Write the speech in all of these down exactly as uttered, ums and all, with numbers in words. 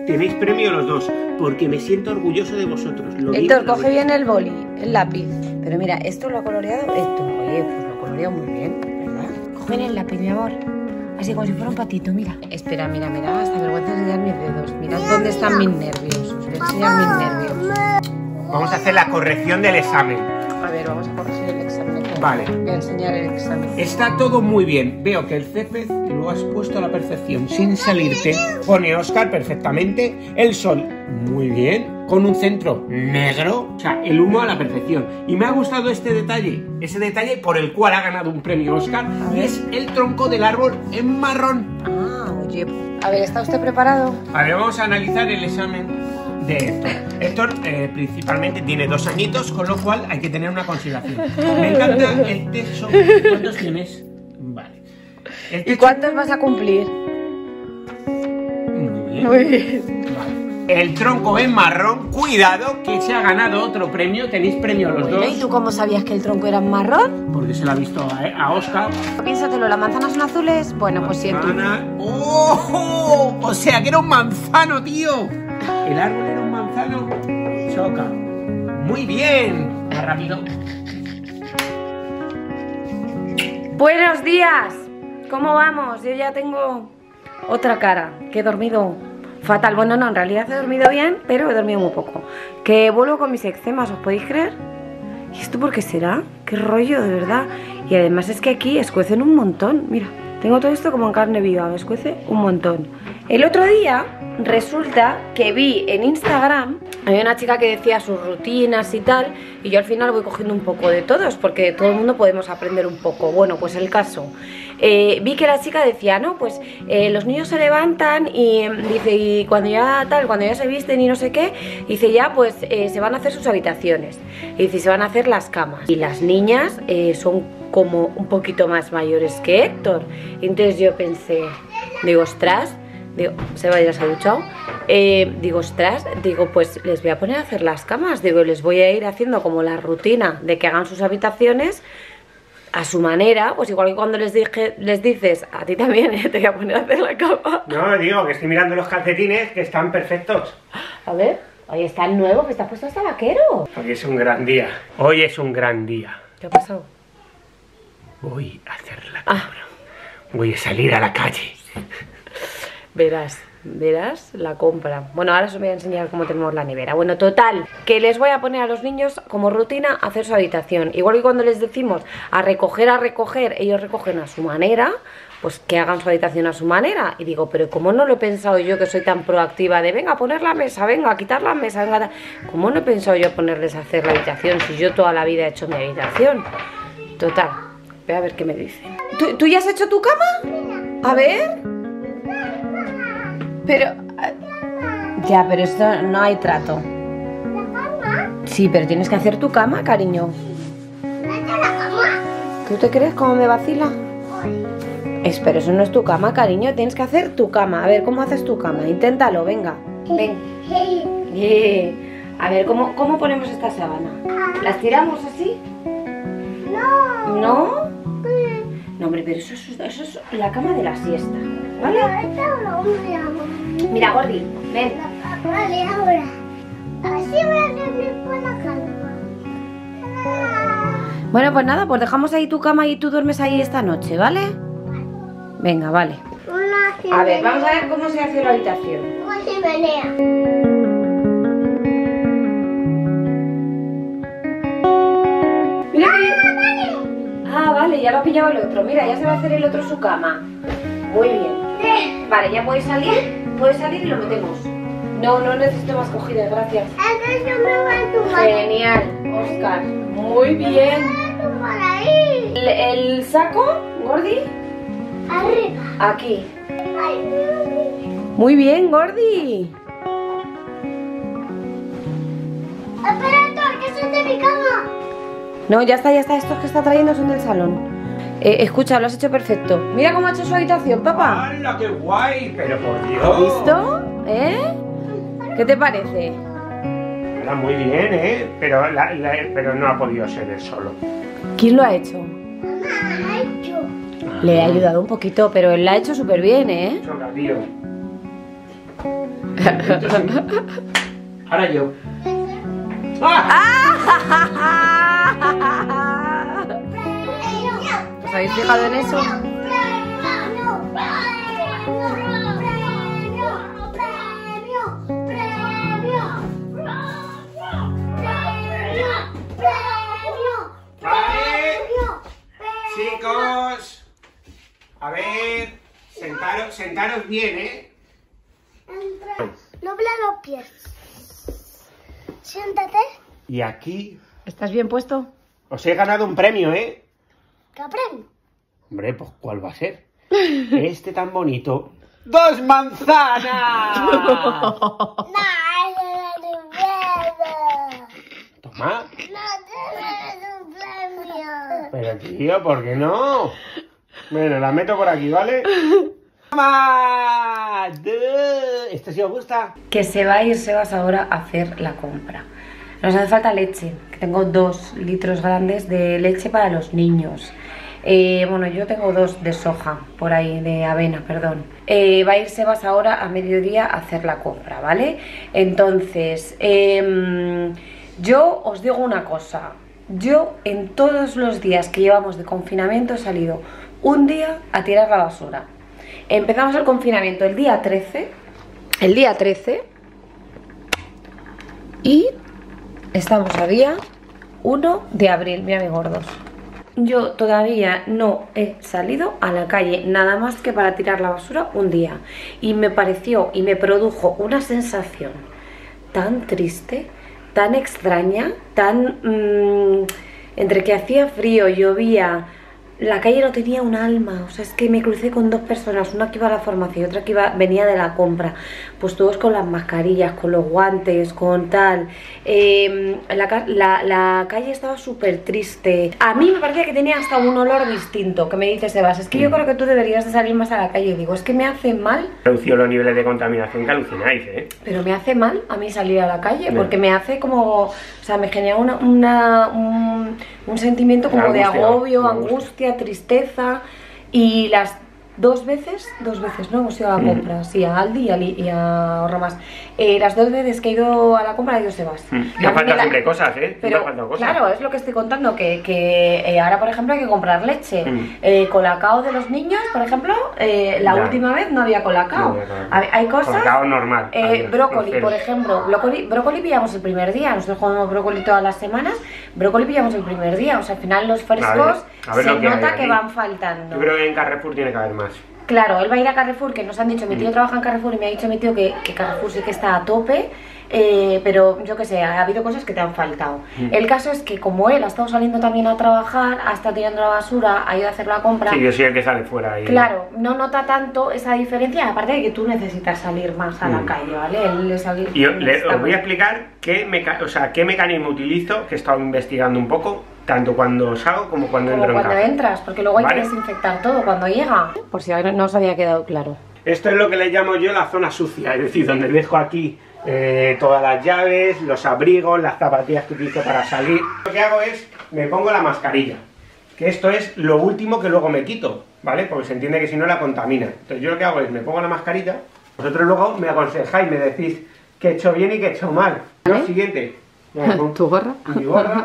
tenéis premio los dos, porque me siento orgulloso de vosotros. Lo Héctor, coge bien el boli, el lápiz. Pero mira, esto lo ha coloreado Héctor. Oye, pues lo ha coloreado muy bien, ¿verdad? Coge bien el lápiz, mi amor. Así como si fuera un patito, mira. Espera, mira, me da hasta vergüenza enseñar mis dedos. Mirad dónde están mis nervios. Os voy a enseñar mis nervios. Vamos a hacer la corrección del examen. A ver, vamos a corregir el examen. Vale. Voy a enseñar el examen. Está todo muy bien. Veo que el césped lo has puesto a la perfección, sin salirte. Pone Óscar perfectamente. El sol, muy bien. Con un centro negro. O sea, el humo a la perfección. Y me ha gustado este detalle. Ese detalle por el cual ha ganado un premio Óscar. Y es el tronco del árbol en marrón. Ah, oye. A ver, ¿está usted preparado? A ver, vamos a analizar el examen de Héctor. Héctor eh, principalmente tiene dos añitos, con lo cual hay que tener una consideración. Me encanta el techo. ¿Cuántos tienes? Vale. El techo... ¿Y cuántos vas a cumplir? Muy bien. Muy bien. Vale. El tronco en marrón, cuidado, que se ha ganado otro premio. Tenéis premio los Bueno, dos. ¿y tú cómo sabías que el tronco era marrón? Porque se lo ha visto a, a Óscar. Piénsatelo, ¿las manzanas son azules? Bueno, pues siento. Manzana. ¡Oh! O sea, que era un manzano, tío. El árbol era un manzano. Choca. Muy bien. Más rápido. Buenos días. ¿Cómo vamos? Yo ya tengo otra cara, que he dormido fatal. Bueno, no, en realidad he dormido bien, pero he dormido muy poco. Que vuelvo con mis eczemas, ¿os podéis creer? ¿Y esto por qué será? ¿Qué rollo, de verdad? Y además es que aquí escuecen un montón. Mira, tengo todo esto como en carne viva, me escuece un montón. El otro día resulta que vi en Instagram, había una chica que decía sus rutinas y tal, y yo al final voy cogiendo un poco de todos, porque de todo el mundo podemos aprender un poco. Bueno, pues el caso, eh, vi que la chica decía, no, pues eh, los niños se levantan y dice, y cuando ya tal, cuando ya se visten y no sé qué, dice ya pues eh, se van a hacer sus habitaciones, y dice se van a hacer las camas, y las niñas eh, son como un poquito más mayores que Héctor. Y entonces yo pensé, digo, ostras, digo, se va a ir a duchar. Eh, digo, ostras, digo, pues les voy a poner a hacer las camas. Digo, les voy a ir haciendo como la rutina de que hagan sus habitaciones a su manera. Pues igual que cuando les dije, les dices, a ti también eh, te voy a poner a hacer la cama. No, digo que estoy mirando los calcetines, que están perfectos. A ver, hoy está el nuevo, que está puesto hasta vaquero. Hoy es un gran día. Hoy es un gran día. ¿Qué ha pasado? Voy a hacer la compra. Ah. Voy a salir a la calle. Verás, verás la compra. Bueno, ahora os voy a enseñar cómo tenemos la nevera. Bueno, total, que les voy a poner a los niños como rutina a hacer su habitación. Igual que cuando les decimos a recoger, a recoger, ellos recogen a su manera, pues que hagan su habitación a su manera. Y digo, pero ¿cómo no lo he pensado yo, que soy tan proactiva de venga a poner la mesa, venga a quitar la mesa, venga? ¿Cómo no he pensado yo ponerles a hacer la habitación si yo toda la vida he hecho mi habitación? Total, voy a ver qué me dicen. ¿Tú, ¿tú ya has hecho tu cama? A ver. Pero... Ya, pero esto no hay trato. Sí, pero tienes que hacer tu cama, cariño. ¿Tú te crees cómo me vacila? Espera, eso no es tu cama, cariño. Tienes que hacer tu cama. A ver, ¿cómo haces tu cama? Inténtalo, venga. Ven. Yeah. A ver, ¿cómo, ¿cómo ponemos esta sábana? ¿Las tiramos así? No. ¿No? No, hombre, pero eso es, eso es la cama de la siesta, ¿vale? Mira, Gordi, ven. Vale, ahora. Así voy a dormir por la cama. Bueno, pues nada, pues dejamos ahí tu cama y tú duermes ahí esta noche, ¿vale? Venga, vale. A ver, vamos a ver cómo se hace la habitación. Una chimenea. Mira que... Ah, vale, ya lo ha pillado el otro. Mira, ya se va a hacer el otro su cama. Muy bien. Vale, ya puedes salir. Puedes salir y lo metemos. No, no necesito más cogidas, gracias. Entonces yo me voy a tomar. Genial, Óscar. Muy bien. Ahí. ¿El, el saco, Gordi? Arriba. Aquí. Ay, Muy bien, Gordi. espera, Héctor, que eso es de mi cama. No, ya está, ya está. Estos que está trayendo son del salón. Eh, escucha, lo has hecho perfecto. Mira cómo ha hecho su habitación, papá. ¡Hala, qué guay! Pero por Dios. ¿Has visto? ¿Eh? ¿Qué te parece? Era muy bien, ¿eh? Pero, la, la, pero no ha podido ser él solo. ¿Quién lo ha hecho? Mamá, ha hecho. Le he ayudado un poquito, pero él lo ha hecho súper bien, ¿eh? Choca, tío. Ahora yo. ¿Os habéis fijado en eso? Chicos, a ver, sentaros, sentaros bien, ¿eh? Dobla los pies. Siéntate. Y aquí ¿Estás bien puesto? os he ganado un premio, ¿eh? ¿Qué aprendo? Hombre, pues ¿cuál va a ser? Este tan bonito. ¡Dos manzanas! No, no puedo. Toma. No te un premio. Pero tío, ¿por qué no? Bueno, la meto por aquí, ¿vale? ¡Toma! ¿Esto sí os gusta? Que se va a ir Sebas ahora a hacer la compra. Nos hace falta leche, que tengo dos litros grandes de leche para los niños. Eh, bueno, yo tengo dos de soja, por ahí, de avena, perdón. Eh, va a ir Sebas ahora a mediodía a hacer la compra, ¿vale? Entonces, eh, yo os digo una cosa. Yo en todos los días que llevamos de confinamiento he salido un día a tirar la basura. Empezamos el confinamiento el día trece, el día trece, y estamos a día uno de abril, mira mis gordos. Yo todavía no he salido a la calle, nada más que para tirar la basura un día. Y me pareció y me produjo una sensación tan triste, tan extraña, tan... Mmm, entre que hacía frío, llovía, la calle no tenía un alma. O sea, es que me crucé con dos personas, una que iba a la farmacia y otra que iba, venía de la compra. Pues todos con las mascarillas, con los guantes, con tal. Eh, la, la, la calle estaba súper triste. A mí me parecía que tenía hasta un olor distinto. Que me dice Sebas, es que yo creo que tú deberías de salir más a la calle. Y digo, es que me hace mal. Redució los niveles de contaminación que alucináis, ¿eh? Pero me hace mal a mí salir a la calle, porque me hace como... O sea, me genera una, una, un, un sentimiento como angustia, de agobio, angustia. angustia, tristeza. Y las dos veces, dos veces, ¿no? Hemos ido a la compra, mm. sí, a Aldi y a, y a Ahorra Más. Eh, las dos veces que he ido a la compra, ha ido Sebas. Mm. Me faltan siempre la... cosas, ¿eh? Pero, me cosas. Claro, es lo que estoy contando, que, que eh, ahora, por ejemplo, hay que comprar leche. Mm. Eh, colacao de los niños, por ejemplo, eh, la ya. última vez no había colacao. No, no, no. Hay cosas... Colacao normal. Eh, brócoli, por ejemplo. Brócoli, brócoli pillamos el primer día. Nosotros comemos brócoli todas las semanas. Brócoli pillamos el primer día. O sea, al final los frescos a ver, a ver se que nota que van faltando. Yo creo que en Carrefour tiene que haber más. Claro, él va a ir a Carrefour, que nos han dicho, mi tío trabaja en Carrefour y me ha dicho mi tío que, que Carrefour sí que está a tope, eh, pero yo qué sé, ha habido cosas que te han faltado. Mm. El caso es que como él ha estado saliendo también a trabajar, ha estado tirando la basura, ha ido a hacer la compra. Sí, yo soy el que sale fuera. Y... Claro, no nota tanto esa diferencia, aparte de que tú necesitas salir más a mm. la calle, ¿vale? Él es alguien y yo le, os voy a explicar qué, meca o sea, qué mecanismo utilizo, que he estado investigando un poco, tanto cuando salgo como cuando como entro cuando en casa. entras, porque luego hay ¿Vale? que desinfectar todo cuando llega. Por si no os había quedado claro. Esto es lo que le llamo yo la zona sucia, es decir, donde dejo aquí eh, todas las llaves, los abrigos, las zapatillas que utilizo para salir. Lo que hago es, me pongo la mascarilla, que esto es lo último que luego me quito, ¿vale? Porque se entiende que si no la contamina. Entonces yo lo que hago es, me pongo la mascarilla, vosotros luego me aconsejáis, me decís que he hecho bien y que he hecho mal. ¿Vale? Lo siguiente, ¿Tu gorra? Mi gorra.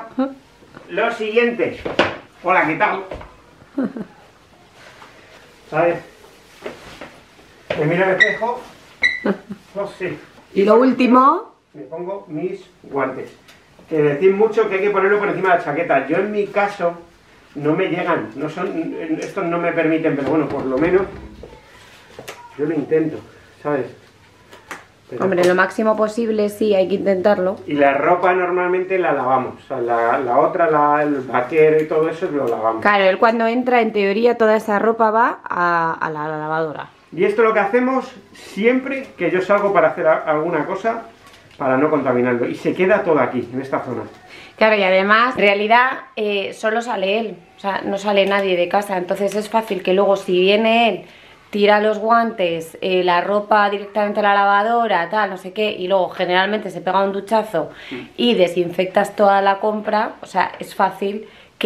Lo siguiente. Hola, ¿qué tal? ¿Sabes? Me miro al espejo. No sé. Y lo último. Me pongo mis guantes. Que decís mucho que hay que ponerlo por encima de la chaqueta. Yo en mi caso no me llegan. No son, estos no me permiten, pero bueno, por lo menos yo lo intento, ¿sabes? Pero hombre, lo máximo posible sí, hay que intentarlo. Y la ropa normalmente la lavamos, o sea, la, la otra, la, el vaquero y todo eso lo lavamos. Claro, él cuando entra, en teoría, toda esa ropa va a, a, la, a la lavadora. Y esto es lo que hacemos siempre que yo salgo para hacer a, alguna cosa, para no contaminarlo. Y se queda todo aquí, en esta zona. Claro, y además, en realidad, eh, solo sale él, o sea, no sale nadie de casa. Entonces es fácil que luego, si viene él, tira los guantes, eh, la ropa directamente a la lavadora, tal, no sé qué, y luego generalmente se pega un duchazo y desinfectas toda la compra, o sea, es fácil que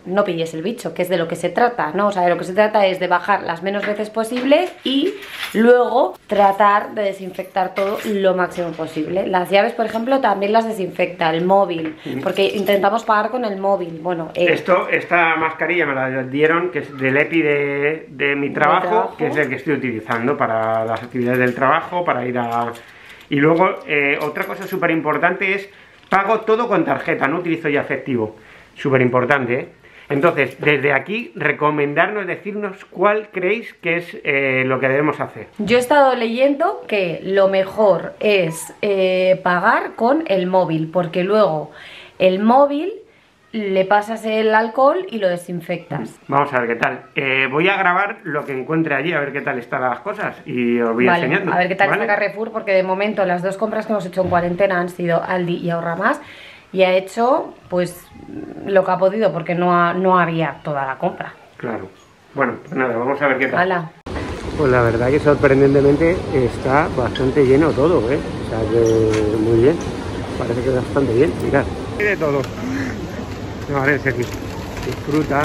no pilles el bicho, que es de lo que se trata, ¿no? O sea, de lo que se trata es de bajar las menos veces posible y luego tratar de desinfectar todo lo máximo posible. Las llaves, por ejemplo, también las desinfecta, el móvil, porque intentamos pagar con el móvil. Bueno, eh. Esto, esta mascarilla me la dieron, que es del EPI de, de mi trabajo, trabajo, que es el que estoy utilizando para las actividades del trabajo, para ir a... Y luego, eh, otra cosa súper importante es, pago todo con tarjeta, no utilizo ya efectivo. Súper importante, ¿eh? Entonces, desde aquí, recomendarnos, decirnos cuál creéis que es eh, lo que debemos hacer. Yo he estado leyendo que lo mejor es eh, pagar con el móvil, porque luego el móvil le pasas el alcohol y lo desinfectas. Vamos a ver qué tal. Eh, voy a grabar lo que encuentre allí, a ver qué tal están las cosas y os voy vale, enseñando. A ver qué tal ¿vale? está Carrefour, porque de momento las dos compras que hemos hecho en cuarentena han sido Aldi y Ahorra Más. Y ha hecho, pues, lo que ha podido, porque no, ha, no había toda la compra. Claro. Bueno, pues nada, vamos a ver qué tal. Hala. Pues la verdad que sorprendentemente está bastante lleno todo, ¿eh? O sea que muy bien. Parece que bastante bien. Mirad. Hay de todo. No, a ver, aquí. Fruta.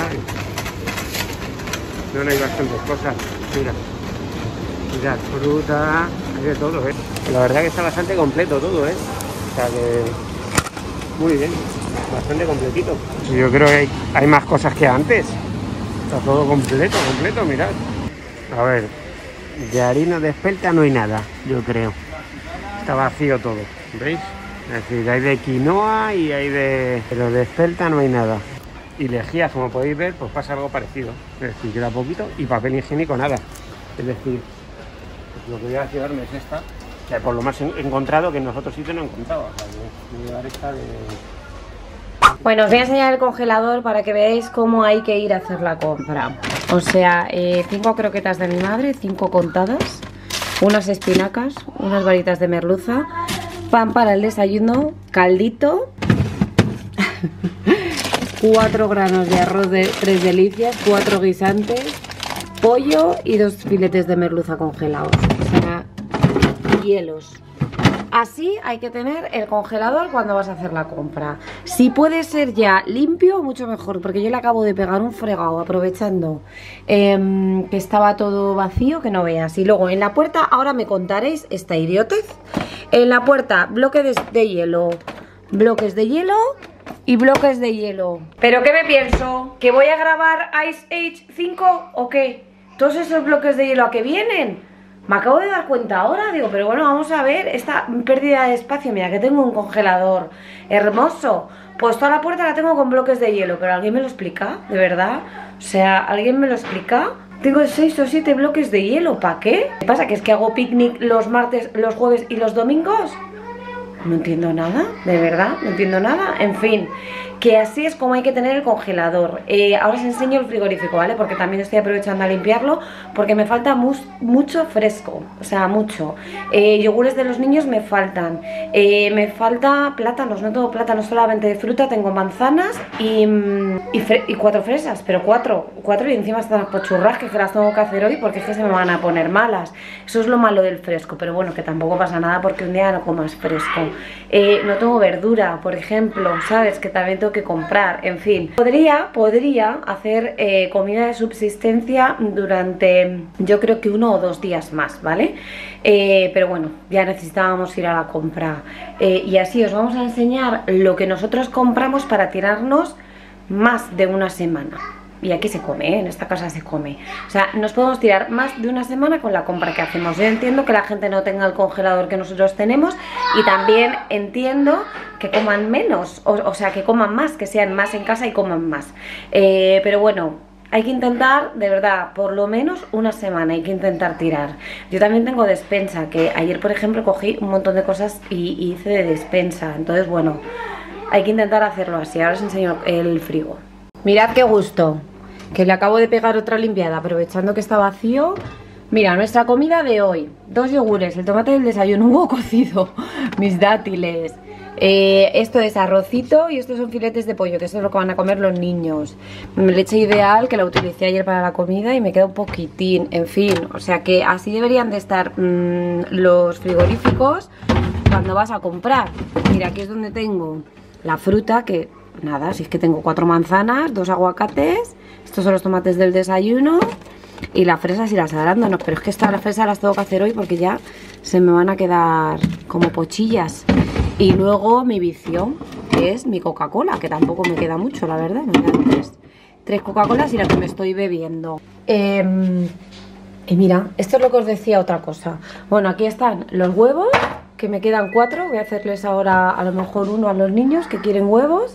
No, no hay bastantes cosas. Mira. Mirad, fruta. Hay de todo, ¿eh? La verdad que está bastante completo todo, ¿eh? O sea que... Muy bien, bastante completito. Yo creo que hay, hay más cosas que antes. Está todo completo, completo, mirad. A ver, de harina de espelta no hay nada, yo creo. Está vacío todo, ¿veis? Es decir, hay de quinoa y hay de... Pero de espelta no hay nada. Y lejías, como podéis ver, pues pasa algo parecido. Es decir, queda poquito y papel higiénico nada. Es decir, pues lo que voy a llevarme es esta. Que por lo más he encontrado que en nosotros sitios no he encontrado. O sea, voy a llevar esta de... Bueno, os voy a enseñar el congelador para que veáis cómo hay que ir a hacer la compra. O sea, eh, cinco croquetas de mi madre, cinco contadas, unas espinacas, unas varitas de merluza, pan para el desayuno, caldito, cuatro granos de arroz de tres delicias, cuatro guisantes, pollo y dos filetes de merluza congelados. O sea, hielos. Así hay que tener el congelador cuando vas a hacer la compra. Si puede ser ya limpio, mucho mejor, porque yo le acabo de pegar un fregado aprovechando eh, que estaba todo vacío, que no veas. Y luego en la puerta, ahora me contaréis esta idiotez. En la puerta, bloques de, de hielo, bloques de hielo y bloques de hielo. ¿Pero qué me pienso? ¿Que voy a grabar Ice Age cinco o qué? ¿Todos esos bloques de hielo a qué vienen? Me acabo de dar cuenta ahora, digo, pero bueno, vamos a ver esta pérdida de espacio. Mira que tengo un congelador hermoso. Pues toda la puerta la tengo con bloques de hielo, pero ¿alguien me lo explica? ¿De verdad? O sea, ¿alguien me lo explica? Tengo seis o siete bloques de hielo, ¿para qué? ¿Qué pasa? ¿Que es que hago picnic los martes, los jueves y los domingos? No entiendo nada, de verdad, no entiendo nada. En fin, que así es como hay que tener el congelador. eh, Ahora os enseño el frigorífico, ¿vale? Porque también estoy aprovechando a limpiarlo, porque me falta mu mucho fresco. O sea, mucho. eh, Yogures de los niños me faltan. eh, Me falta plátanos, no tengo plátanos solamente de fruta. Tengo manzanas y, y, y cuatro fresas, pero cuatro Cuatro y encima están las pochurras, que las tengo que hacer hoy porque es que se me van a poner malas. Eso es lo malo del fresco, pero bueno, que tampoco pasa nada porque un día no comas fresco. eh, No tengo verdura, por ejemplo, ¿sabes? Que también tengo que comprar, en fin. Podría, podría hacer eh, comida de subsistencia durante, yo creo que uno o dos días más, ¿vale? Eh, pero bueno, ya necesitábamos ir a la compra. eh, Y así os vamos a enseñar lo que nosotros compramos para tirarnos más de una semana. Y aquí se come, ¿eh? En esta casa se come. O sea, nos podemos tirar más de una semana con la compra que hacemos. Yo entiendo que la gente no tenga el congelador que nosotros tenemos, y también entiendo que coman menos, o, o sea, que coman más, que sean más en casa y coman más. Eh, pero bueno, hay que intentar, de verdad, por lo menos una semana hay que intentar tirar. Yo también tengo despensa, que ayer, por ejemplo, cogí un montón de cosas y, y hice de despensa. Entonces, bueno, hay que intentar hacerlo así. Ahora os enseño el frigo. Mirad qué gusto, que le acabo de pegar otra limpiada aprovechando que está vacío. Mira, nuestra comida de hoy: dos yogures, el tomate del desayuno, un huevo cocido, mis dátiles, eh, esto es arrocito y estos son filetes de pollo, que esto es lo que van a comer los niños. Leche Ideal, que la utilicé ayer para la comida y me queda un poquitín. En fin, o sea que así deberían de estar mmm, los frigoríficos cuando vas a comprar. Mira, aquí es donde tengo la fruta, que nada, si es que tengo cuatro manzanas, dos aguacates, estos son los tomates del desayuno y las fresas y las arándanos, pero es que estas las fresas las tengo que hacer hoy porque ya se me van a quedar como pochillas. Y luego mi vicio, que es mi Coca-Cola, que tampoco me queda mucho, la verdad, me quedan tres, tres Coca-Colas y la que me estoy bebiendo. Eh, y mira, esto es lo que os decía, otra cosa. Bueno, aquí están los huevos, que me quedan cuatro, voy a hacerles ahora a lo mejor uno a los niños que quieren huevos.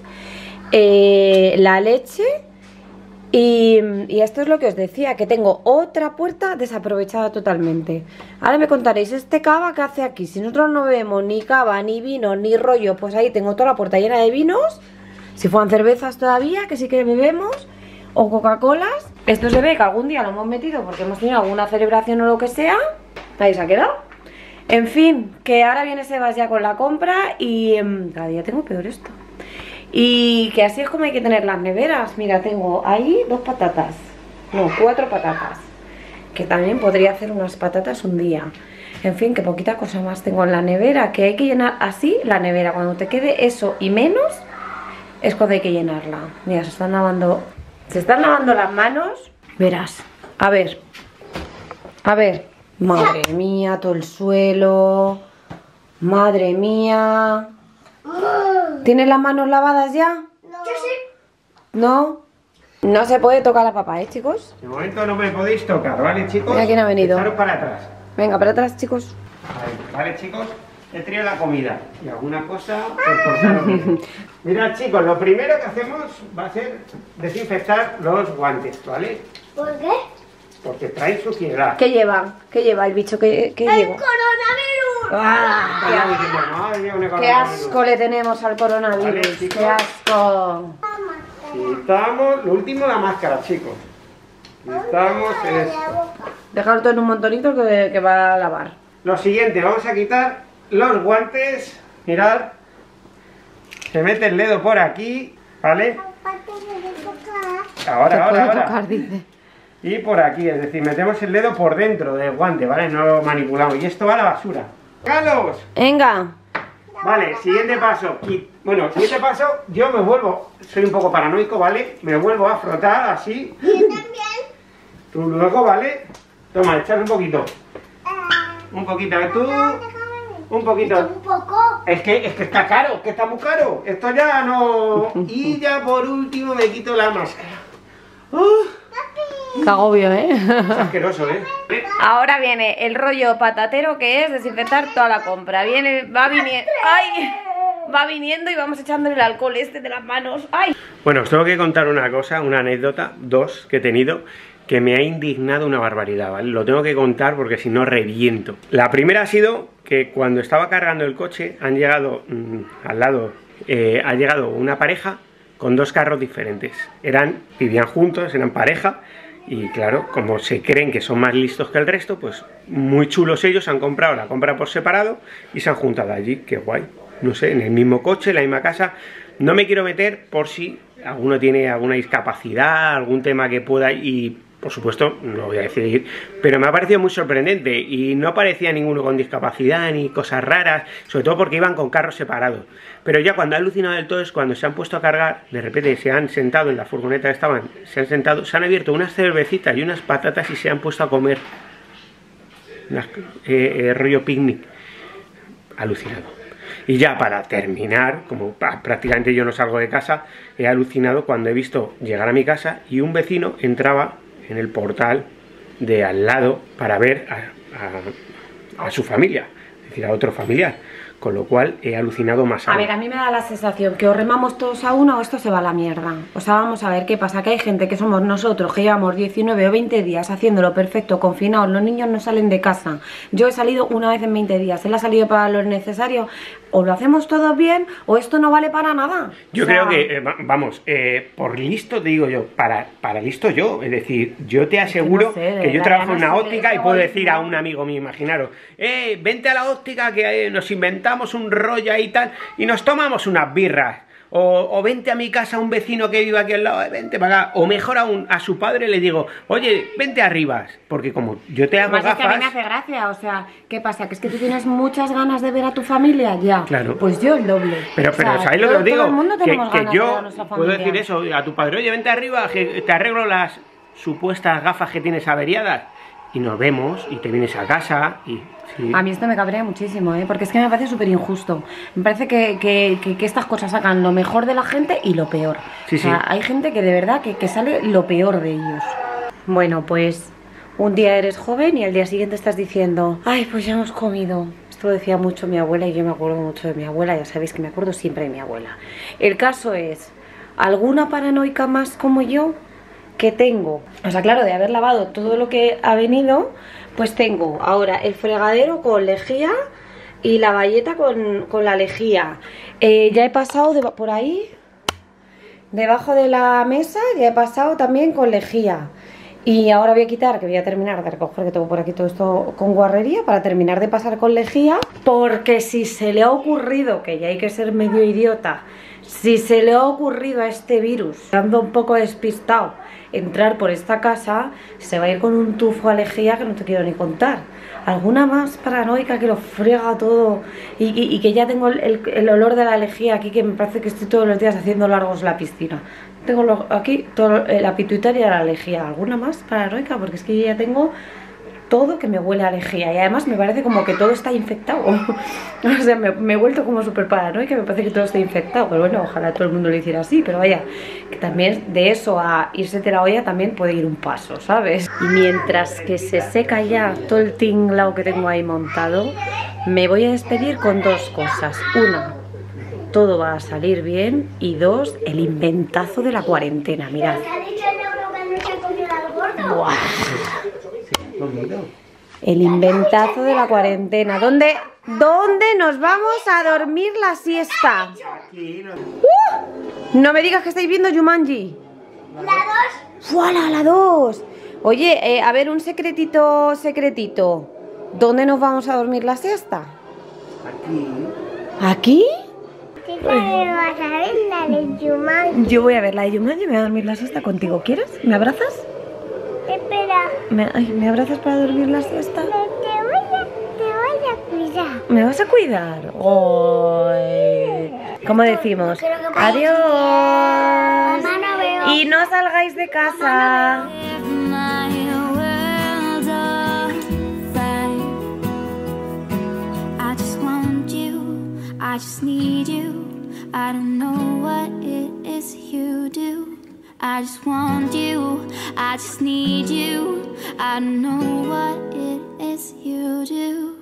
Eh, la leche. Y, y esto es lo que os decía, que tengo otra puerta desaprovechada totalmente. Ahora me contaréis, este cava que hace aquí, si nosotros no bebemos ni cava, ni vino, ni rollo, pues ahí tengo toda la puerta llena de vinos. Si fueran cervezas todavía, que sí que bebemos, o Coca-Colas. Esto se ve que algún día lo hemos metido porque hemos tenido alguna celebración o lo que sea. Ahí se ha quedado. En fin, que ahora viene Sebas ya con la compra y um, cada día tengo peor esto. Y que así es como hay que tener las neveras. Mira, tengo ahí dos patatas. No, cuatro patatas. Que también podría hacer unas patatas un día. En fin, que poquita cosa más tengo en la nevera. Que hay que llenar así la nevera. Cuando te quede eso y menos, es cuando hay que llenarla. Mira, se están lavando. Se están lavando las manos. Verás. A ver. A ver. Madre mía, todo el suelo. Madre mía. ¿Tienes las manos lavadas ya? No. Yo sí. ¿No? No se puede tocar a papá, ¿eh, chicos? De momento no me podéis tocar, ¿vale, chicos? Mira quién ha venido. Echaros para atrás. Venga, para atrás, chicos. Ahí, ¿vale, chicos? He traído la comida y alguna cosa pues portaros bien. Mirad, chicos, lo primero que hacemos va a ser desinfectar los guantes, ¿vale? ¿Por qué? Porque traen suciedad. ¿Qué lleva? ¿Qué lleva el bicho? ¿Qué, qué ¡El lleva? coronavirus! ¡Ah! Ay, bueno, ay, una ¡Qué coronavirus. asco le tenemos al coronavirus! Vale, chicos. ¡Qué asco! Quitamos, lo último, la máscara, chicos. Quitamos esto. Dejarlo todo en un montonito que, que va a lavar. Lo siguiente, vamos a quitar los guantes. Mirad. Se mete el dedo por aquí, ¿vale? Papá, te voy a tocar. Ahora, Te ahora, puedo ahora. tocar, dice. Y por aquí, es decir, metemos el dedo por dentro del guante, ¿vale? No lo manipulamos. Y esto va a la basura. ¡Carlos! Venga. Vale, siguiente paso. Y, bueno, siguiente paso, yo me vuelvo, soy un poco paranoico, ¿vale? Me vuelvo a frotar así. Yo también. Tú luego, ¿vale? Toma, echad un poquito. Un poquito, tú. Un poquito. Un poco. Es que, es que está caro, es que está muy caro. Esto ya no... Y ya por último me quito la máscara. ¡Uf! Qué agobio, ¿eh? Es asqueroso, ¿eh? Ahora viene el rollo patatero, que es desinfectar toda la compra. Viene, va viniendo. ¡Ay! Va viniendo y vamos echándole el alcohol este de las manos. ¡Ay! Bueno, os tengo que contar una cosa, una anécdota, dos que he tenido, que me ha indignado una barbaridad, ¿vale? Lo tengo que contar porque si no reviento. La primera ha sido que cuando estaba cargando el coche, han llegado mmm, al lado, eh, ha llegado una pareja con dos carros diferentes. Eran, vivían juntos, eran pareja. Y claro, como se creen que son más listos que el resto, pues muy chulos ellos, han comprado la compra por separado y se han juntado allí. Qué guay. No sé, en el mismo coche, en la misma casa. No me quiero meter por si alguno tiene alguna discapacidad, algún tema que pueda, y por supuesto no lo voy a decir, pero me ha parecido muy sorprendente y no parecía ninguno con discapacidad ni cosas raras, sobre todo porque iban con carros separados. Pero ya cuando ha alucinado del todo es cuando se han puesto a cargar, de repente se han sentado en la furgoneta que estaban, se han sentado, se han abierto unas cervecitas y unas patatas y se han puesto a comer unas, eh, eh, rollo picnic. Alucinado. Y ya para terminar, como prácticamente yo no salgo de casa, he alucinado cuando he visto llegar a mi casa y un vecino entraba en el portal de al lado para ver a, a, a su familia, es decir, a otro familiar. Con lo cual he alucinado más. A ver, a mí me da la sensación que o remamos todos a una o esto se va a la mierda. O sea, vamos a ver qué pasa, que hay gente que somos nosotros, que llevamos diecinueve o veinte días haciéndolo perfecto, confinados, los niños no salen de casa. Yo he salido una vez en veinte días, él ha salido para lo necesario. O lo hacemos todos bien o esto no vale para nada. Yo o sea... creo que, eh, vamos, eh, por listo te digo yo, para, para listo yo, es decir, yo te aseguro que, no sé, que yo verdad, trabajo en no una sé, óptica y no, puedo decir no. a un amigo mío, imaginaros, eh, vente a la óptica que eh, nos inventamos un rollo ahí y tal y nos tomamos unas birras. O, o vente a mi casa, un vecino que vive aquí al lado, vente para acá. O mejor aún, a su padre le digo, oye, vente arriba. Porque como yo te hago Además, gafas... es que a mí me hace gracia, o sea, ¿qué pasa? ¿Que es que tú tienes muchas ganas de ver a tu familia? Ya. Claro. Pues yo el doble. Pero, O pero sea, ¿sabéis lo que todo- os digo? todo el mundo Que, tenemos que ganas de ver a yo nuestra puedo familia. decir eso a tu padre, oye, vente arriba, que te arreglo las supuestas gafas que tienes averiadas. Y nos vemos, y te vienes a casa, y... sí. A mí esto me cabrea muchísimo, ¿eh? Porque es que me parece súper injusto. Me parece que, que, que, que estas cosas sacan lo mejor de la gente y lo peor. Sí, o sea, sí. hay gente que de verdad que, que sale lo peor de ellos. Bueno, pues un día eres joven y al día siguiente estás diciendo, ay, pues ya hemos comido. Esto lo decía mucho mi abuela y yo me acuerdo mucho de mi abuela. Ya sabéis que me acuerdo siempre de mi abuela. El caso es, ¿alguna paranoica más como yo? Que tengo, o sea, claro, de haber lavado todo lo que ha venido, pues tengo ahora el fregadero con lejía y la bayeta con, con la lejía. Eh, ya he pasado de, por ahí, debajo de la mesa, ya he pasado también con lejía. Y ahora voy a quitar, que voy a terminar de recoger, que tengo por aquí todo esto con guarrería, para terminar de pasar con lejía, porque si se le ha ocurrido, que ya hay que ser medio idiota, si se le ha ocurrido a este virus, ando un poco despistado, entrar por esta casa, se va a ir con un tufo a lejía que no te quiero ni contar. Alguna más paranoica que lo friega todo y, y, y que ya tengo el, el, el olor de la lejía aquí, que me parece que estoy todos los días haciendo largos la piscina. Tengo lo, aquí todo, eh, la pituitaria y la lejía. ¿Alguna más paranoica? Porque es que yo ya tengo todo que me huele a lejía y además me parece como que todo está infectado. O sea, me, me he vuelto como súper paranoica, me parece que todo está infectado, pero bueno, ojalá todo el mundo lo hiciera así, pero vaya, que también de eso a irse de la olla también puede ir un paso, ¿sabes? Y mientras que se seca ya todo el tinglao que tengo ahí montado, me voy a despedir con dos cosas. Una, todo va a salir bien, y dos, el inventazo de la cuarentena, mirad. ¿Te ha dicho el negro que no se ha comido al gordo? Buah. El inventazo de la cuarentena. ¿Dónde, ¿Dónde nos vamos a dormir la siesta? ¡Uh! No me digas que estáis viendo Jumanji. La dos. ¡Fuala, la dos! Oye, eh, a ver, un secretito, secretito. ¿Dónde nos vamos a dormir la siesta? Aquí. ¿Aquí? ¿Qué tal vas a ver la de Jumanji? Yo voy a ver la de Jumanji y me voy a dormir la siesta contigo. ¿Quieres? ¿Me abrazas? Espera, ¿Me, ay, ¿me abrazas para dormir la siesta? te voy a, te voy a cuidar. ¿Me vas a cuidar? Ay. ¿Cómo decimos? Creo que puedo Adiós. Mamá, no veo. Y no salgáis de casa. I just need you. I don't know what it is you do. I just want you. I just need you. I don't know what it is you do.